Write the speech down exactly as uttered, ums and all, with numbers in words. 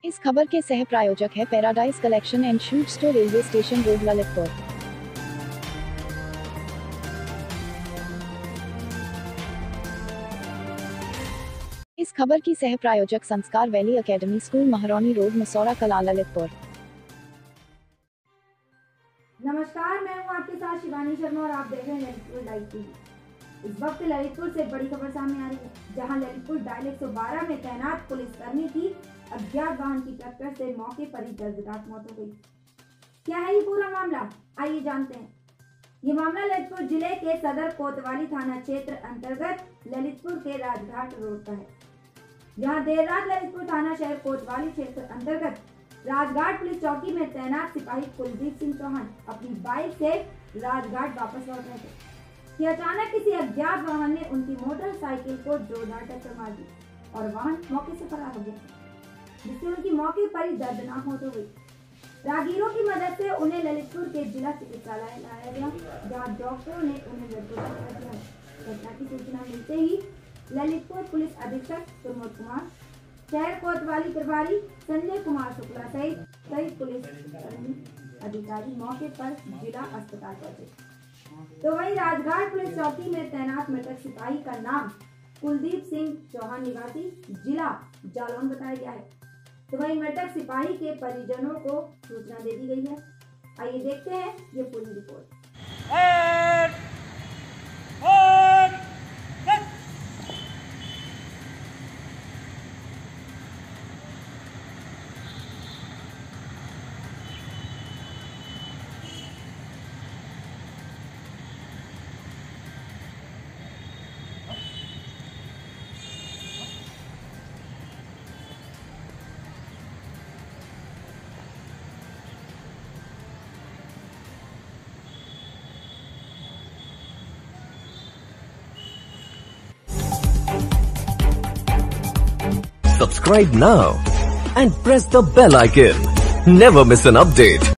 इस खबर के सह प्रायोजक है Paradise Collection and Shoot Store, railway station road, Lalitpur. इस खबर की सह प्रायोजक Sanskar Valley Academy School, Mahroni road, Masaura Kala, Lalitpur. नमस्कार, मैं हूं आपके साथ शिवानी शर्मा और आप देख रहे हैं ललितपुर लाइव टीवी। इस वक्त ललितपुर से बड़ी खबर सामने आ रही है, जहां ललितपुर डायल एक सौ बारह में तैनात पुलिसकर्मी की अज्ञात वाहन की टक्कर से मौके पर ही दर्दनाक मौत हो गई। क्या है ये पूरा मामला, आइए जानते हैं। ये मामला ललितपुर जिले के सदर कोतवाली थाना क्षेत्र अंतर्गत ललितपुर के राजघाट रोड का है, जहां देर रात ललितपुर थाना शहर कोतवाली क्षेत्र अंतर्गत राजघाट पुलिस चौकी में तैनात सिपाही कुलदीप सिंह चौहान अपनी बाइक से राजघाट वापस लौट रहे थे कि अचानक किसी अज्ञात वाहन ने उनकी मोटरसाइकिल को जोरदार टक्कर मार दी और वाहन मौके से फरार हो गया, जिससे उनकी मौके पर ही दर्दनाक मौत हो गई। राहगीरों की मदद से उन्हें ललितपुर के जिला चिकित्सालय लाया गया, जहां डॉक्टरों ने उन्हें मृत घोषित किया। घटना की सूचना मिलते ही ललितपुर पुलिस अधीक्षक प्रमोद कुमार, शहर कोतवाली प्रभारी संजय कुमार शुक्ला सहित कई पुलिस अधिकारी मौके पर जिला अस्पताल पहुंचे। तो वहीं राजघाट पुलिस चौकी में तैनात मृतक सिपाही का नाम कुलदीप सिंह चौहान निवासी जिला जालौन बताया गया है। तो वहीं मृतक सिपाही के परिजनों को सूचना दे दी गई है। आइए देखते हैं ये पूरी report. Subscribe now and press the bell icon. Never miss an update.